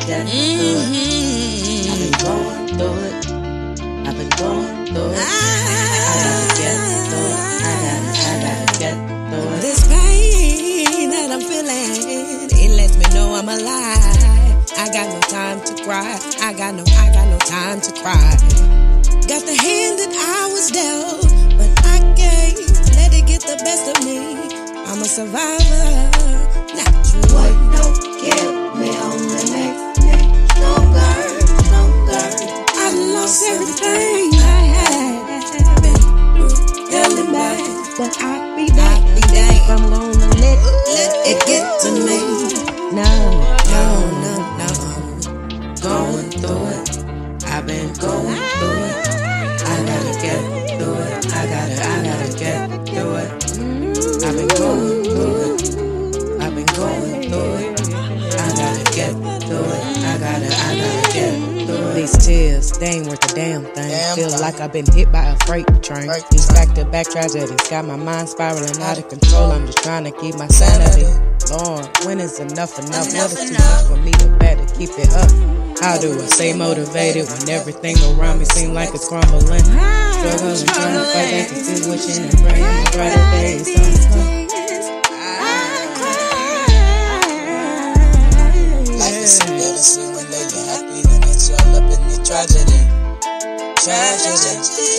get through it. I've been going through it. I've been going through it. I gotta get through it. I gotta get through it. This pain that I'm feeling, it lets me know I'm alive. I got no time to cry. I got no time to cry. Got the hand that I was dealt, but I can't let it get the best of me. I'm a survivor, natural. What don't kill me only makes me stronger, stronger. I lost everything I had, been through hell and back, but I'll be back. If I'm gonna let it get to me. No. Going through it. I've been going through it. I gotta get through it. I gotta get through it. I've been going through it. I've been going through it. I gotta get through it. I gotta get through it. These tears, they ain't worth a damn thing. Feel like I've been hit by a freight train. These back-to-back tragedies got my mind spiraling out of control. I'm just trying to keep my sanity. Lord, when is enough? What is too much for me to bear to keep it up? How do I stay motivated when everything around me seems like it's crumbling? Struggling, trying to fight back and still wishing and praying brighter days come. Life is so bittersweet when they get happy, then it's all up in the tragedy. Tragedy.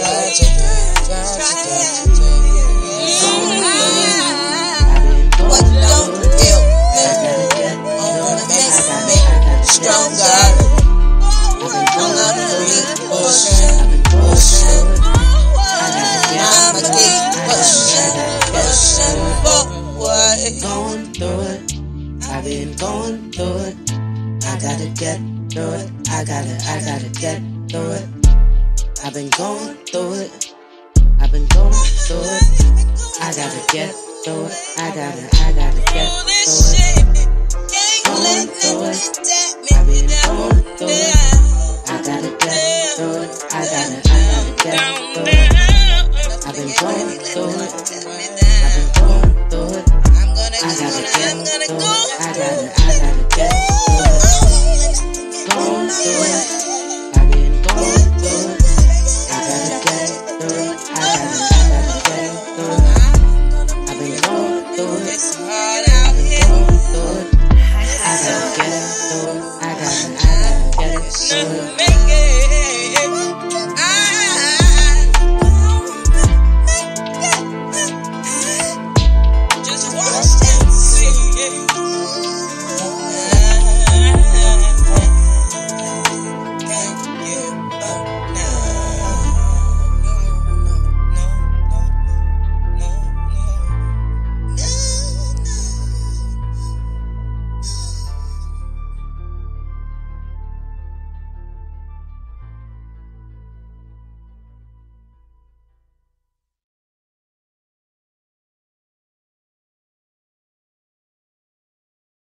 What don't kill me only makes me stronger. I'm gonna be pushing. I'ma keep pushing forward. Going through it. I've been going through it. I gotta get through it. I gotta get through it. I've been going through it. I've been going through it. I gotta get through it. I gotta get through it. Going through it. I've been going through it. I gotta get through it. I gotta get through it.